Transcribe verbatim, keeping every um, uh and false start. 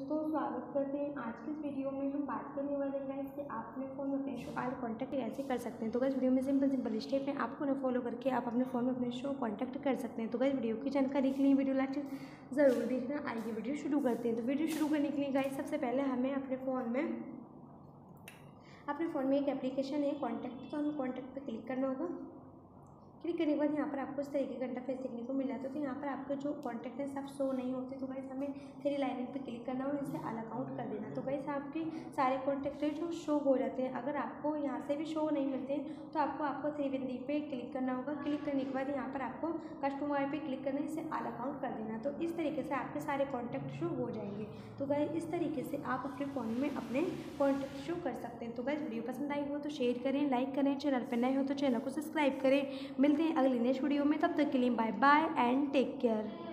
दोस्तों, स्वागत करते हैं आज की इस वीडियो में। हम बात करने वाले हैं कि आप अपने फ़ोन में अपने शो आल कॉन्टैक्ट कैसे कर सकते हैं। तो गाइस वीडियो में सिंपल सिंपल स्टेप है, आपको ना फॉलो करके आप अपने फ़ोन में अपने शो कॉन्टैक्ट कर सकते हैं। तो गाइस वीडियो की जानकारी के लिए वीडियो लास्ट ज़रूर देखना। आइए वीडियो शुरू करते हैं। तो वीडियो शुरू करने के लिए गाइस सबसे पहले हमें अपने फ़ोन में अपने फ़ोन में एक एप्लीकेशन है कॉन्टैक्ट, तो हमें कॉन्टैक्ट पर क्लिक करना होगा। क्लिक करने के बाद यहाँ पर आपको इस तरीके का इंटरफेस देखने को मिल जाता है। तो यहाँ पर आपके जो कॉन्टैक्ट है सब शो नहीं होते। तो गाइस हमें थ्री लाइन पे क्लिक करना और इसे ऑल अकाउंट कर देना। तो गाइस आपके सारे कॉन्टैक्ट जो शो हो जाते हैं। अगर आपको यहाँ से भी शो नहीं मिलते तो आपको आपको थ्री बिंदी पे क्लिक करना होगा। क्लिक करने के बाद यहाँ पर आपको कस्टमर पे क्लिक करना, इसे ऑल अकाउंट कर देना। तो इस तरीके से आपके सारे कॉन्टैक्ट शो हो जाएंगे। तो गाइस इस तरीके से आप अपने फ़ोन में अपने कॉन्टैक्ट शो कर सकते हैं। तो गाइस वीडियो पसंद आई हो तो शेयर करें, लाइक करें, चैनल पर नए हो तो चैनल को सब्सक्राइब करें। मिलते हैं अगली नेक्स्ट वीडियो में, तब तक के लिए bye bye and take care.